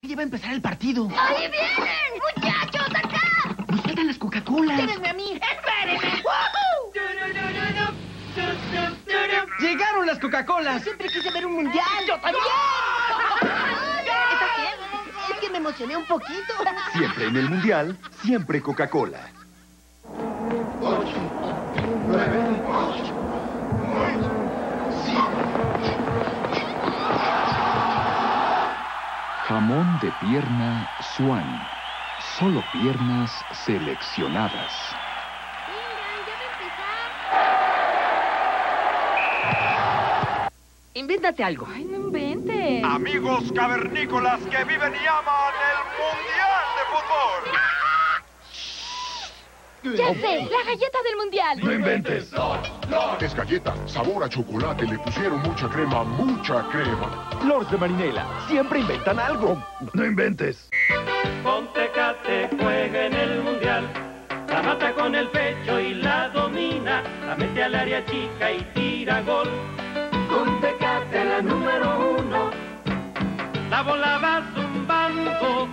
Ya va a empezar el partido. ¡Ahí vienen! ¡Muchachos, acá! ¡Nos faltan las Coca-Colas! ¡Tírenme a mí! ¡Espérenme! ¡Llegaron las Coca-Colas! Siempre quise ver un mundial. ¡Yo también! ¿Está bien? Es que me emocioné un poquito. Siempre en el Mundial, siempre Coca-Cola. 8, 9, 8, 7. Jamón de pierna Swan. Solo piernas seleccionadas. Invéntate algo. Ay, no inventes. Amigos cavernícolas que viven y aman el Mundial de Fútbol. Ya sé, la galleta del mundial. ¡No inventes! Es galleta, sabor a chocolate, le pusieron mucha crema, mucha crema. Lords de Marinela. Siempre inventan algo. ¡No inventes! Con Tecate juega en el mundial. La mata con el pecho y la domina. La mete al área chica y tira gol. Con Tecate la número 1. La bola va zumbando.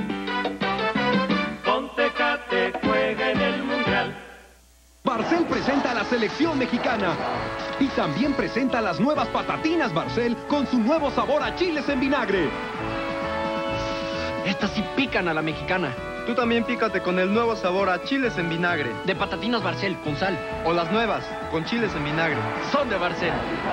Con Tecate juega en el mundial. Barcel presenta a la selección mexicana. Y también presenta las nuevas patatinas Barcel con su nuevo sabor a chiles en vinagre. Estas sí pican a la mexicana. Tú también pícate con el nuevo sabor a chiles en vinagre. De patatinas Barcel, con sal. O las nuevas, con chiles en vinagre. Son de Barcel.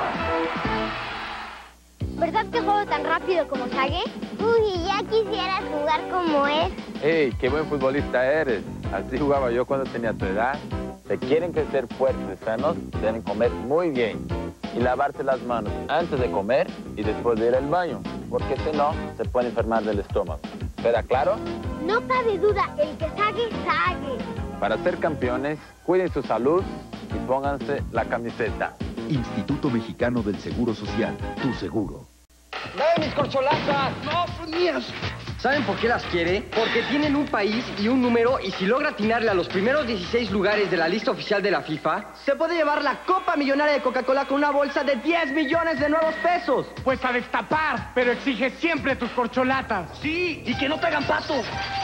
¿Verdad que juego tan rápido como Sage? Uy, ya quisieras jugar como él. ¡Ey, qué buen futbolista eres! Así jugaba yo cuando tenía tu edad. Si quieren crecer fuertes y sanos, deben comer muy bien. Y lavarse las manos antes de comer y después de ir al baño. Porque si no, se puede enfermar del estómago. ¿Queda claro? No cabe duda, el que sague, sague. Para ser campeones, cuiden su salud y pónganse la camiseta. Instituto Mexicano del Seguro Social. Tu seguro. ¡Dame mis corcholatas! ¡No, son mías! ¿Saben por qué las quiere? Porque tienen un país y un número, y si logra atinarle a los primeros 16 lugares de la lista oficial de la FIFA, se puede llevar la Copa Millonaria de Coca-Cola con una bolsa de 10 millones de nuevos pesos. Pues a destapar, pero exige siempre tus corcholatas. Sí, y que no te hagan pato.